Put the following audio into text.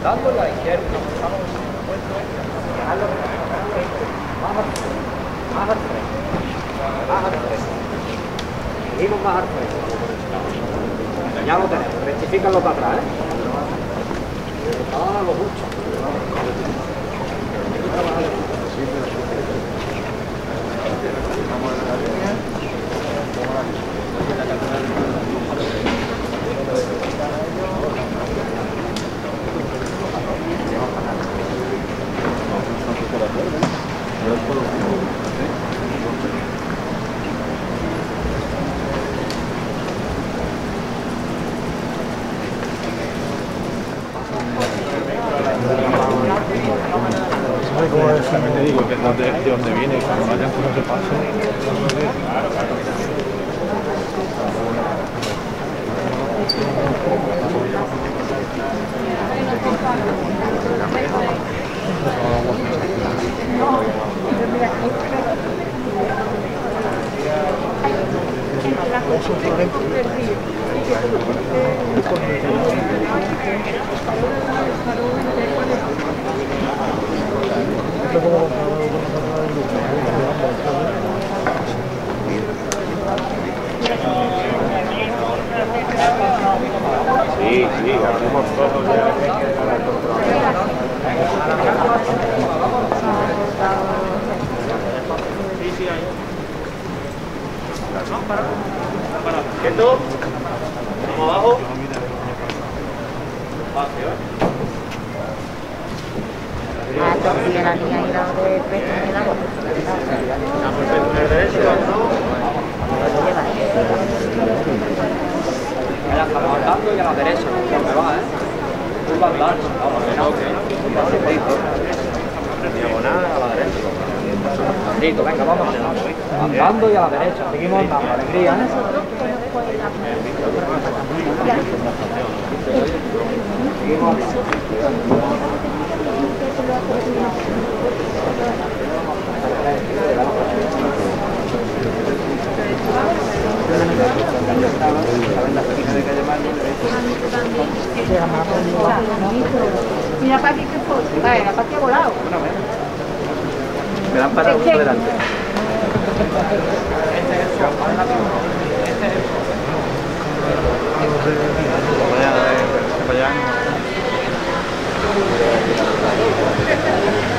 Dando y a la izquierda. Más al frente. Más al frente. Seguimos más al frente. Ya lo tenemos. Rectifícalo para atrás, ¿eh? Ahora lo mucho. Como te digo, que es de donde viene, cuando vayan por ese paso. Sí, sí, hacemos todo ya. Sí, sí, ahí. No, para. ¿Quieto? Vamos abajo. Ah, todavía la niña y la de pecho en el agua. Vamos andando y a la derecha, me va, ¿eh? Curva andando, vamos, que no, un pasito. Diagonal a la derecha. Pasito, venga, vamos andando y a la derecha, seguimos andando, alegría, ¿eh? Seguimos Mira para aquí que fue. Vale, la para aquí ha volado. me dan para uno delante. Vaya, vaya.